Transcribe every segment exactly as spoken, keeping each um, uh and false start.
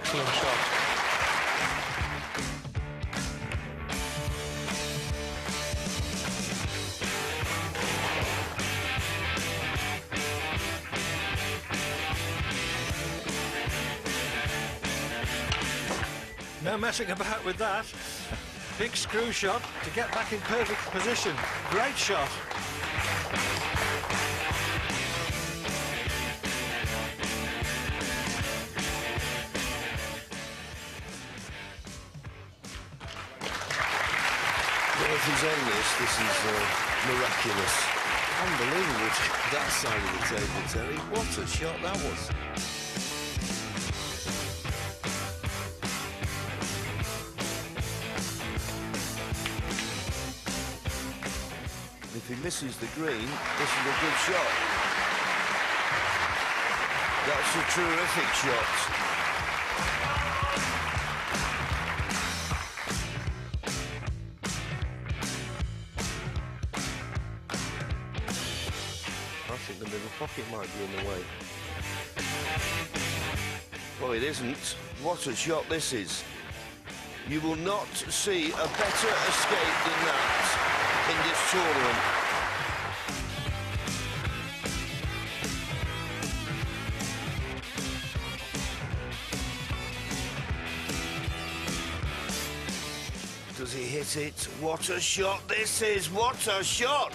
excellent shot. No messing about with that. Big screw shot to get back in perfect position. Great shot. Well, if he's on this, this is uh, miraculous. Unbelievable, that side of the table, Terry. What a shot that was. If he misses the green, this is a good shot. That's a terrific shot. I think the middle pocket might be in the way. Well, it isn't. What a shot this is. You will not see a better escape than that in this tournament. Does he hit it? What a shot this is! What a shot!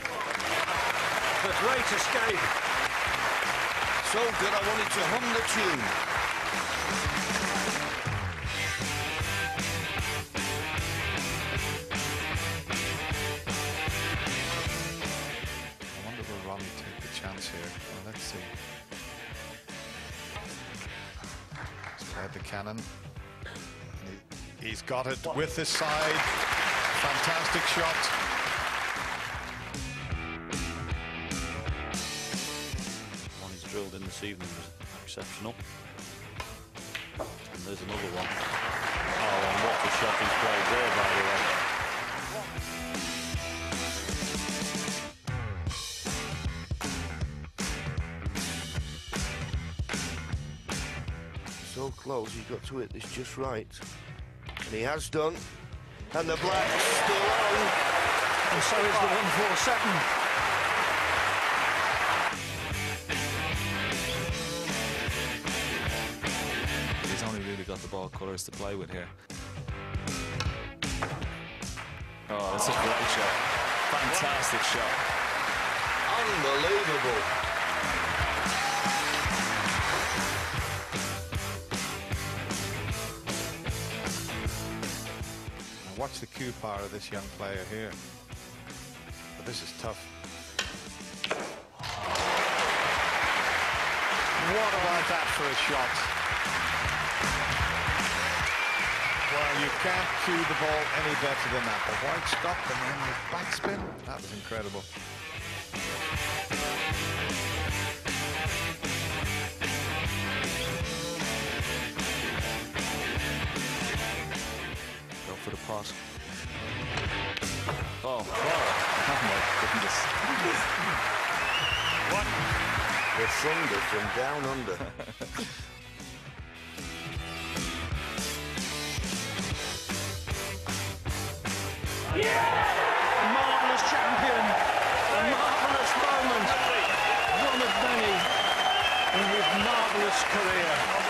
A great escape. So good I wanted to hum the tune. I wonder will Ronnie take the chance here. Well, let's see. He's played the cannon. And he, he's got it with the side. Fantastic shot. One he's drilled in this evening was exceptional. And there's another one. Oh, and what a shot he's played there, by the way. So close, he's got to hit this just right. And he has done. And the black's still on. And so is the one four seven. He's only really got the ball colours to play with here. Oh, that's a great shot. Fantastic shot. Unbelievable. Watch the cue power of this young player here. But this is tough. What about that for a shot? Well, you can't cue the ball any better than that. The wide stop and then the backspin. That was incredible. For the pot. Oh, wow. Oh my goodness. What? The thunder from down under. Yeah! A marvellous champion. A marvellous moment. One of many in his marvellous career.